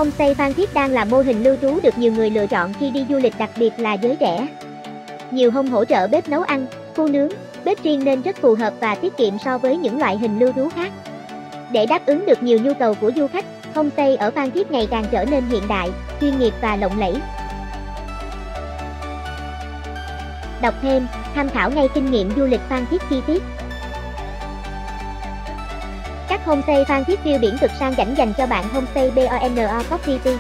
Homestay Phan Thiết đang là mô hình lưu trú được nhiều người lựa chọn khi đi du lịch, đặc biệt là giới trẻ. Nhiều home hỗ trợ bếp nấu ăn, khu nướng, bếp riêng nên rất phù hợp và tiết kiệm so với những loại hình lưu trú khác. Để đáp ứng được nhiều nhu cầu của du khách, homestay ở Phan Thiết ngày càng trở nên hiện đại, chuyên nghiệp và lộng lẫy. Đọc thêm, tham khảo ngay kinh nghiệm du lịch Phan Thiết chi tiết. Các homestay Phan Thiết view biển cực sang chảnh dành cho bạn. Homestay BONO Coffee Tea.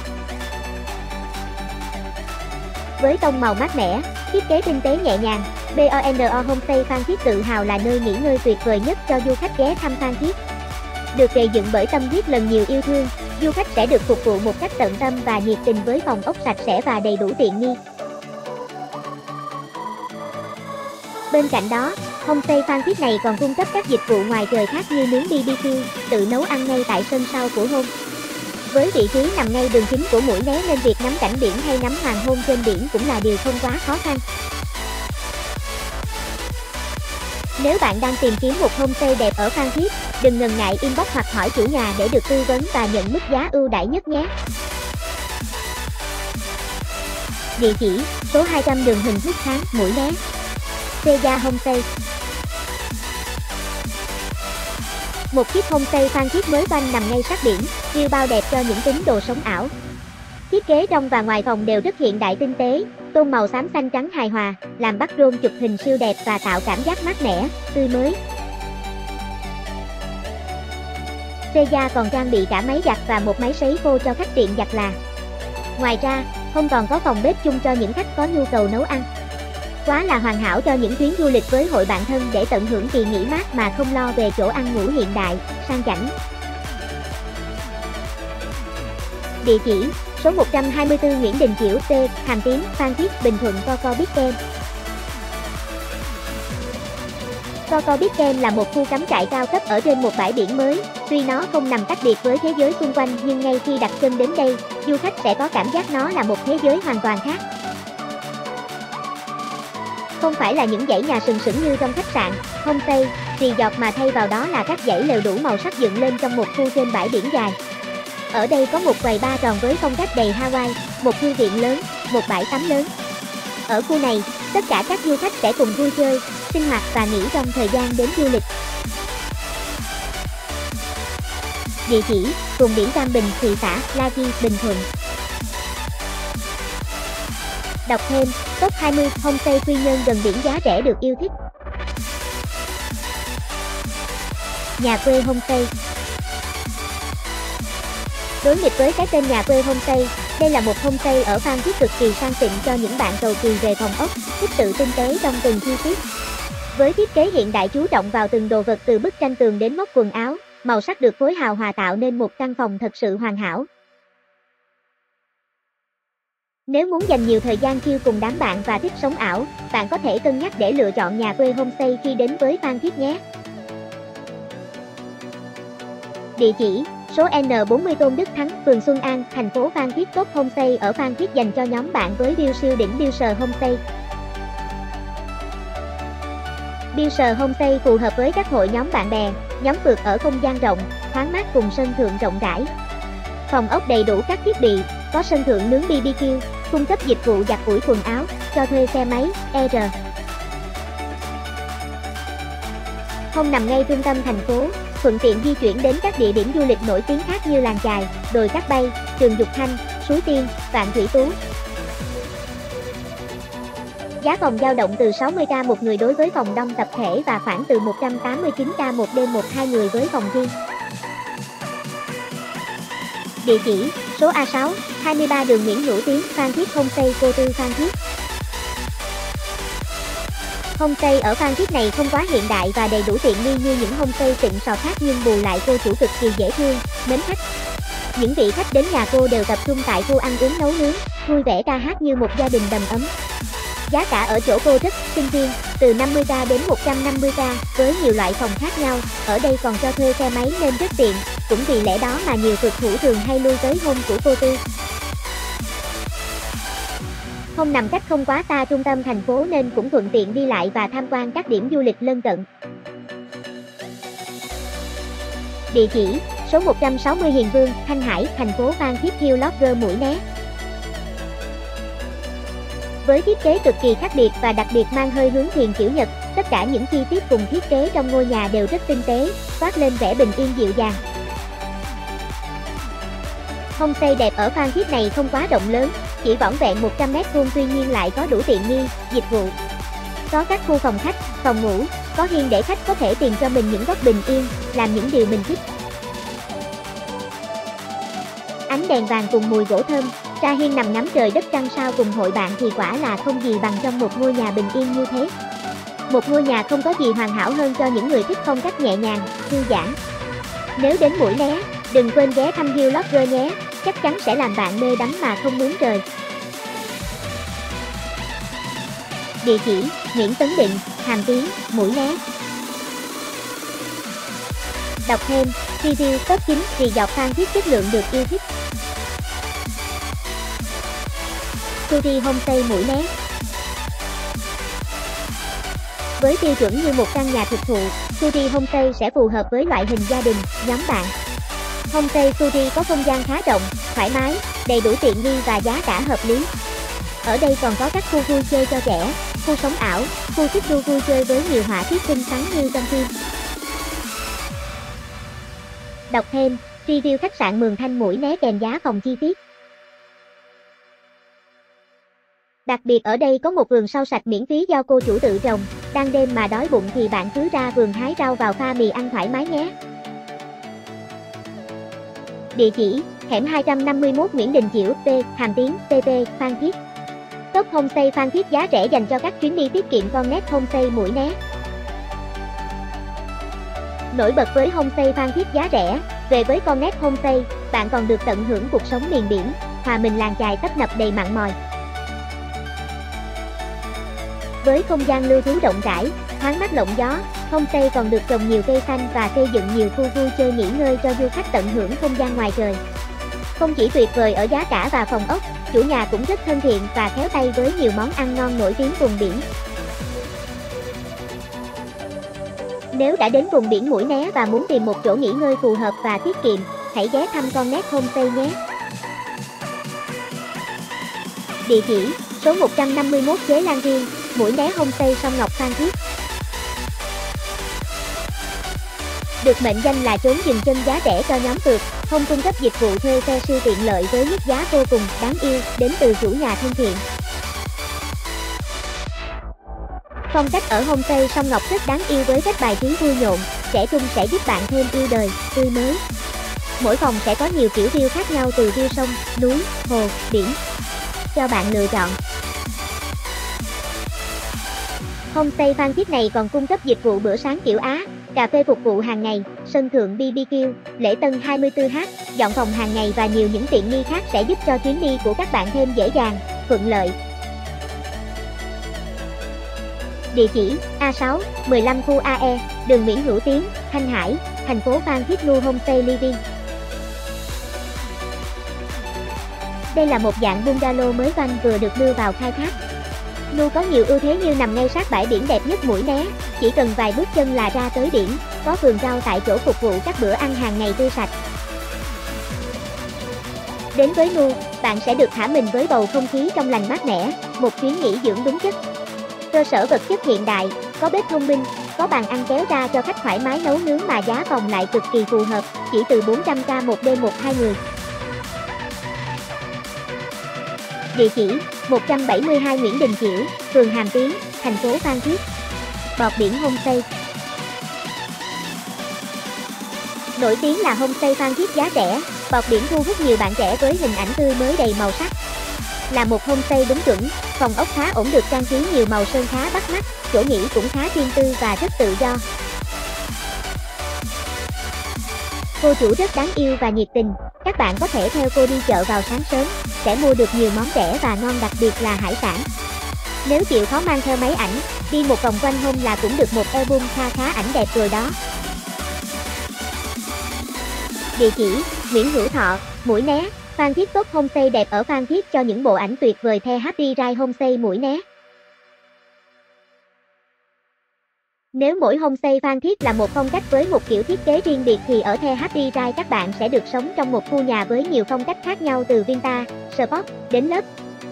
Với tông màu mát mẻ, thiết kế tinh tế nhẹ nhàng, BONO Homestay Phan Thiết tự hào là nơi nghỉ ngơi tuyệt vời nhất cho du khách ghé thăm Phan Thiết. Được gây dựng bởi tâm huyết lần nhiều yêu thương, du khách sẽ được phục vụ một cách tận tâm và nhiệt tình với phòng ốc sạch sẽ và đầy đủ tiện nghi. Bên cạnh đó, homestay Phan Thiết này còn cung cấp các dịch vụ ngoài trời khác như nướng BBQ, tự nấu ăn ngay tại sân sau của home. Với vị trí nằm ngay đường chính của Mũi Né nên việc ngắm cảnh biển hay ngắm hoàng hôn trên biển cũng là điều không quá khó khăn. Nếu bạn đang tìm kiếm một homestay đẹp ở Phan Thiết, đừng ngần ngại inbox hoặc hỏi chủ nhà để được tư vấn và nhận mức giá ưu đãi nhất nhé. Địa chỉ: số 200 đường Huỳnh Thúc Kháng, Mũi Né. Seja Homestay. Một chiếc homestay Phan Thiết mới toanh nằm ngay sát biển, view bao đẹp cho những tín đồ sống ảo. Thiết kế trong và ngoài phòng đều rất hiện đại tinh tế, tông màu xám xanh trắng hài hòa, làm background chụp hình siêu đẹp và tạo cảm giác mát mẻ, tươi mới. Seja còn trang bị cả máy giặt và một máy sấy khô cho khách tiện giặt là. Ngoài ra, home còn có phòng bếp chung cho những khách có nhu cầu nấu ăn. Quá là hoàn hảo cho những chuyến du lịch với hội bạn thân để tận hưởng kỳ nghỉ mát mà không lo về chỗ ăn ngủ hiện đại, sang chảnh. Địa chỉ: số 124 Nguyễn Đình Chiểu, T, Hàm Tiến, Phan Thiết, Bình Thuận. Coco Beach Camp. Coco Beach Camp là một khu cắm trại cao cấp ở trên một bãi biển mới. Tuy nó không nằm tách biệt với thế giới xung quanh nhưng ngay khi đặt chân đến đây, du khách sẽ có cảm giác nó là một thế giới hoàn toàn khác. Không phải là những dãy nhà sừng sững như trong khách sạn, homestay, resort mà thay vào đó là các dãy lều đủ màu sắc dựng lên trong một khu trên bãi biển dài. Ở đây có một quầy bar tròn với phong cách đầy Hawaii, một thư viện lớn, một bãi tắm lớn. Ở khu này, tất cả các du khách sẽ cùng vui chơi, sinh hoạt và nghỉ trong thời gian đến du lịch. Địa chỉ: vùng biển Cam Bình, thị xã La Ghi, Bình Thuận. Đọc thêm, top 20 homestay quy nhơn gần biển giá rẻ được yêu thích. Nhà quê homestay. Đối nghịch với cái tên nhà quê homestay, đây là một homestay ở Phan Thiết cực kỳ sang xịn cho những bạn cầu kỳ về phòng ốc, thích sự tinh tế trong từng chi tiết. Với thiết kế hiện đại chú trọng vào từng đồ vật từ bức tranh tường đến móc quần áo, màu sắc được phối hào hòa tạo nên một căn phòng thật sự hoàn hảo. Nếu muốn dành nhiều thời gian chill cùng đám bạn và thích sống ảo, bạn có thể cân nhắc để lựa chọn nhà quê homestay khi đến với Phan Thiết nhé. Địa chỉ: số N40 Tôn Đức Thắng, phường Xuân An, thành phố Phan Thiết. Top homestay ở Phan Thiết dành cho nhóm bạn với view siêu đỉnh. Bilser Homestay. Bilser Homestay phù hợp với các hội nhóm bạn bè, nhóm phượt ở không gian rộng, thoáng mát cùng sân thượng rộng rãi. Phòng ốc đầy đủ các thiết bị, có sân thượng nướng BBQ, cung cấp dịch vụ giặt ủi quần áo, cho thuê xe máy, ER. Home nằm ngay trung tâm thành phố, thuận tiện di chuyển đến các địa điểm du lịch nổi tiếng khác như Làng Chài, Đồi Cát Bay, Trường Dục Thanh, Suối Tiên, Vạn Thủy Tú. Giá phòng dao động từ 60k một người đối với phòng đông tập thể và khoảng từ 189k một đêm 1-2 người với phòng riêng. Địa chỉ: số A6, 23 đường Nguyễn Hữu Tiến, Phan Thiết. Homestay Cô Tư, Phan Thiết. Homestay ở Phan Thiết này không quá hiện đại và đầy đủ tiện nghi như những homestay xịn sò khác nhưng bù lại cô chủ cực kỳ dễ thương, mến khách. Những vị khách đến nhà cô đều tập trung tại khu ăn uống nấu nướng, vui vẻ ca hát như một gia đình đầm ấm. Giá cả ở chỗ cô rất sinh viên, từ 50k đến 150k, với nhiều loại phòng khác nhau. Ở đây còn cho thuê xe máy nên rất tiện, cũng vì lẽ đó mà nhiều phượt thủ thường hay lui tới home của cô Tư. Home nằm cách không quá xa trung tâm thành phố nên cũng thuận tiện đi lại và tham quan các điểm du lịch lân cận. Địa chỉ: Số 160 Hiền Vương, Thanh Hải, thành phố Phan Thiết Hill Lodge Mũi Né. Với thiết kế cực kỳ khác biệt và đặc biệt mang hơi hướng thiền kiểu Nhật, tất cả những chi tiết cùng thiết kế trong ngôi nhà đều rất tinh tế, toát lên vẻ bình yên dịu dàng. Homestay đẹp ở Phan Thiết này không quá rộng lớn, chỉ vỏn vẹn 100m2 tuy nhiên lại có đủ tiện nghi, dịch vụ. Có các khu phòng khách, phòng ngủ, có hiên để khách có thể tìm cho mình những góc bình yên, làm những điều mình thích. Ánh đèn vàng cùng mùi gỗ thơm, ra hiên nằm ngắm trời đất trăng sao cùng hội bạn thì quả là không gì bằng trong một ngôi nhà bình yên như thế. Một ngôi nhà không có gì hoàn hảo hơn cho những người thích phong cách nhẹ nhàng, thư giãn. Nếu đến Mũi Né, đừng quên ghé thăm Hill Lodge nhé, chắc chắn sẽ làm bạn mê đắm mà không muốn rời. Địa chỉ: Nguyễn Tấn Định, Hàm Tiến, Mũi Né. Đọc thêm: review top 9 resort Phan Thiết chất lượng được yêu thích. Suri Homestay Mũi Né. Với tiêu chuẩn như một căn nhà thực thụ, Suri Homestay sẽ phù hợp với loại hình gia đình, nhóm bạn. Homestay Suri có không gian khá rộng, thoải mái, đầy đủ tiện nghi và giá cả hợp lý. Ở đây còn có các khu vui chơi cho trẻ, khu sống ảo, khu xích đu vui chơi với nhiều họa tiết xinh xắn như trong phim. Đọc thêm: review khách sạn Mường Thanh Mũi Né kèm giá phòng chi tiết. Đặc biệt ở đây có một vườn rau sạch miễn phí do cô chủ tự trồng, đang đêm mà đói bụng thì bạn cứ ra vườn hái rau vào pha mì ăn thoải mái nhé. Địa chỉ: hẻm 251 Nguyễn Đình Chiểu, P, Hàm Tiến, PP, Phan Thiết. Top Homestay Phan Thiết giá rẻ dành cho các chuyến đi tiết kiệm. Connect Homestay Mũi Né. Nổi bật với Homestay Phan Thiết giá rẻ, về với Connect Homestay, bạn còn được tận hưởng cuộc sống miền biển, hòa mình làng chài tấp nập đầy mặn mòi. Với không gian lưu trú rộng rãi, thoáng mát lộng gió, Homestay còn được trồng nhiều cây xanh và xây dựng nhiều khu vui chơi nghỉ ngơi cho du khách tận hưởng không gian ngoài trời. Không chỉ tuyệt vời ở giá cả và phòng ốc, chủ nhà cũng rất thân thiện và khéo tay với nhiều món ăn ngon nổi tiếng vùng biển. Nếu đã đến vùng biển Mũi Né và muốn tìm một chỗ nghỉ ngơi phù hợp và tiết kiệm, hãy ghé thăm Connect Homestay nhé. Địa chỉ: số 151 Chế Lan Viên, Mũi Né Homestay Sông Ngọc Phan Thiết. Được mệnh danh là chốn dừng chân giá rẻ cho nhóm phượt, Home cung cấp dịch vụ thuê xe siêu tiện lợi với mức giá vô cùng đáng yêu đến từ chủ nhà thân thiện. Phong cách ở Homestay Sông Ngọc rất đáng yêu với các bài trí vui nhộn, trẻ trung sẽ giúp bạn thêm yêu đời, tươi mới. Mỗi phòng sẽ có nhiều kiểu view khác nhau từ view sông, núi, hồ, biển cho bạn lựa chọn. Homestay Phan Thiết này còn cung cấp dịch vụ bữa sáng kiểu Á, cà phê phục vụ hàng ngày, sân thượng BBQ, lễ tân 24h, dọn phòng hàng ngày và nhiều những tiện nghi khác sẽ giúp cho chuyến đi của các bạn thêm dễ dàng, thuận lợi. Địa chỉ: A6, 15 khu AE, đường Nguyễn Hữu Tiến, Thanh Hải, thành phố Phan Thiết. Nu Homestay Living. Đây là một dạng bungalow mới toanh vừa được đưa vào khai thác. Nu có nhiều ưu thế như nằm ngay sát bãi biển đẹp nhất Mũi Né, chỉ cần vài bước chân là ra tới biển, có vườn rau tại chỗ phục vụ các bữa ăn hàng ngày tươi sạch. Đến với Nu, bạn sẽ được thả mình với bầu không khí trong lành mát mẻ, một chuyến nghỉ dưỡng đúng chất. Cơ sở vật chất hiện đại, có bếp thông minh, có bàn ăn kéo ra cho khách thoải mái nấu nướng mà giá phòng lại cực kỳ phù hợp, chỉ từ 400k một đêm 1-2 người. Địa chỉ: 172 Nguyễn Đình Chiểu, phường Hàm Tiến, thành phố Phan Thiết. Bọt Biển Homestay. Nổi tiếng là Homestay Phan Thiết giá rẻ, Bọt Biển thu hút nhiều bạn trẻ với hình ảnh tươi mới đầy màu sắc. Là một homestay đúng chuẩn, phòng ốc khá ổn được trang trí nhiều màu sơn khá bắt mắt, chỗ nghỉ cũng khá riêng tư và rất tự do. Cô chủ rất đáng yêu và nhiệt tình, các bạn có thể theo cô đi chợ vào sáng sớm, sẽ mua được nhiều món rẻ và ngon, đặc biệt là hải sản. Nếu chịu khó mang theo máy ảnh, đi một vòng quanh home là cũng được một album khá ảnh đẹp rồi đó. Địa chỉ: Nguyễn Hữu Thọ, Mũi Né, Phan Thiết. Top Homestay đẹp ở Phan Thiết cho những bộ ảnh tuyệt vời. The Happy Ride Homestay Mũi Né. Nếu mỗi homestay Phan Thiết là một phong cách với một kiểu thiết kế riêng biệt thì ở The Happy Ride các bạn sẽ được sống trong một khu nhà với nhiều phong cách khác nhau từ vintage, sport đến lux.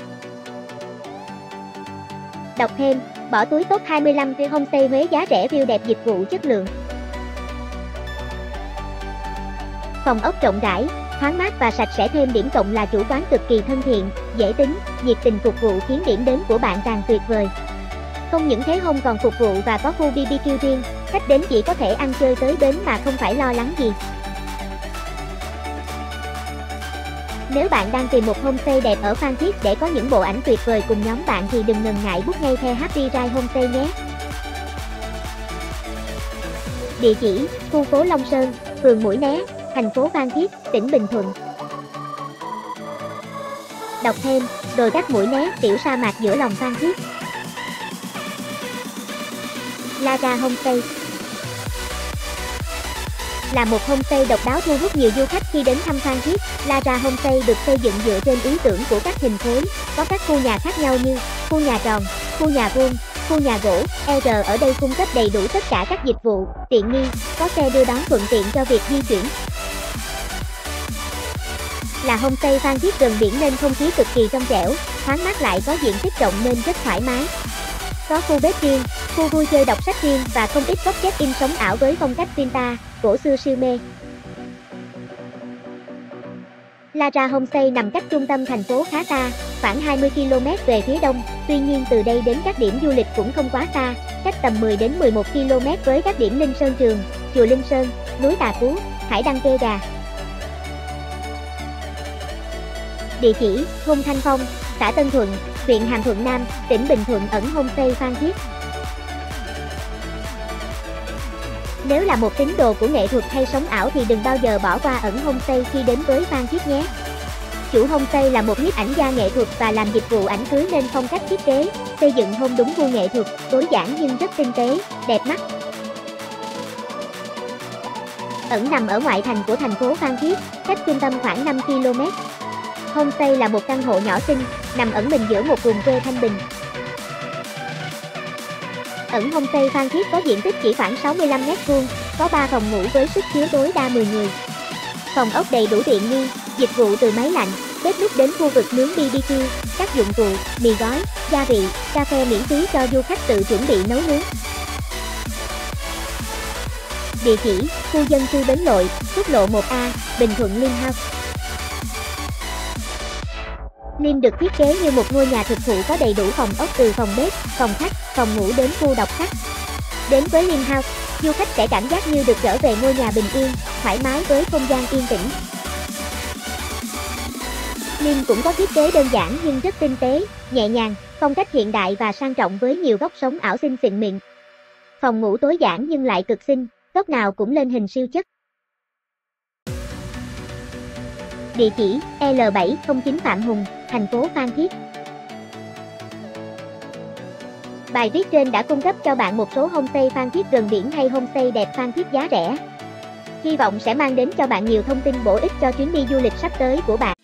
Đọc thêm, bỏ túi top 25 homestay Huế giá rẻ view đẹp dịch vụ chất lượng. Phòng ốc rộng rãi, thoáng mát và sạch sẽ, thêm điểm cộng là chủ quán cực kỳ thân thiện, dễ tính, nhiệt tình phục vụ khiến điểm đến của bạn càng tuyệt vời. Không những thế home còn phục vụ và có khu BBQ riêng, khách đến chỉ có thể ăn chơi tới bến mà không phải lo lắng gì. Nếu bạn đang tìm một homestay đẹp ở Phan Thiết để có những bộ ảnh tuyệt vời cùng nhóm bạn thì đừng ngần ngại book ngay The Happy Ride Homestay nhé. Địa chỉ: khu phố Long Sơn, phường Mũi Né, thành phố Phan Thiết, tỉnh Bình Thuận. Đọc thêm, đồi cát Mũi Né, tiểu sa mạc giữa lòng Phan Thiết. Lara Homestay là một homestay độc đáo thu hút nhiều du khách khi đến thăm Phan Thiết. Lara Homestay được xây dựng dựa trên ý tưởng của các hình khối, có các khu nhà khác nhau như khu nhà tròn, khu nhà vuông, khu nhà gỗ. Ở đây cung cấp đầy đủ tất cả các dịch vụ, tiện nghi, có xe đưa đón thuận tiện cho việc di chuyển. Là homestay Phan Thiết gần biển nên không khí cực kỳ trong trẻo, thoáng mát lại có diện tích rộng nên rất thoải mái. Có khu bếp riêng, khu vui chơi đọc sách riêng và không ít góc check-in sống ảo với phong cách vintage, cổ xưa siêu mê. Lara Homestay nằm cách trung tâm thành phố khá xa, khoảng 20 km về phía đông, tuy nhiên từ đây đến các điểm du lịch cũng không quá xa, cách tầm 10 đến 11 km với các điểm Linh Sơn Trường, chùa Linh Sơn, núi Tà Cú, Hải Đăng Kê Gà. Địa chỉ: thôn Thanh Phong, xã Tân Thuận, huyện Hàm Thuận Nam, tỉnh Bình Thuận. Ẩn Homestay Phan Thiết. Nếu là một tín đồ của nghệ thuật hay sống ảo thì đừng bao giờ bỏ qua Ẩn Homestay khi đến với Phan Thiết nhé. Chủ homestay là một nhiếp ảnh gia nghệ thuật và làm dịch vụ ảnh cưới nên phong cách thiết kế, xây dựng home đúng gu nghệ thuật, tối giản nhưng rất tinh tế, đẹp mắt. Ẩn nằm ở ngoại thành của thành phố Phan Thiết, cách trung tâm khoảng 5 km. Homestay là một căn hộ nhỏ xinh, nằm ẩn mình giữa một vùng quê thanh bình. Ẩn Homestay Phan Thiết có diện tích chỉ khoảng 65 m², có 3 phòng ngủ với sức chứa tối đa 10 người. Phòng ốc đầy đủ tiện nghi, dịch vụ từ máy lạnh, bếp núc đến khu vực nướng BBQ, các dụng cụ, mì gói, gia vị, cà phê miễn phí cho du khách tự chuẩn bị nấu nướng. Địa chỉ: khu dân cư Bến Lội, quốc lộ 1A, Bình Thuận Lim House. Lim được thiết kế như một ngôi nhà thực thụ có đầy đủ phòng ốc từ phòng bếp, phòng khách, phòng ngủ đến khu đọc sách. Đến với Lim House, du khách sẽ cảm giác như được trở về ngôi nhà bình yên, thoải mái với không gian yên tĩnh. Lim cũng có thiết kế đơn giản nhưng rất tinh tế, nhẹ nhàng, phong cách hiện đại và sang trọng với nhiều góc sống ảo xinh xịn mịn. Phòng ngủ tối giản nhưng lại cực xinh, góc nào cũng lên hình siêu chất. Địa chỉ: L709 Phạm Hùng, thành phố Phan Thiết. Bài viết trên đã cung cấp cho bạn một số homestay Phan Thiết gần biển hay homestay đẹp Phan Thiết giá rẻ. Hy vọng sẽ mang đến cho bạn nhiều thông tin bổ ích cho chuyến đi du lịch sắp tới của bạn.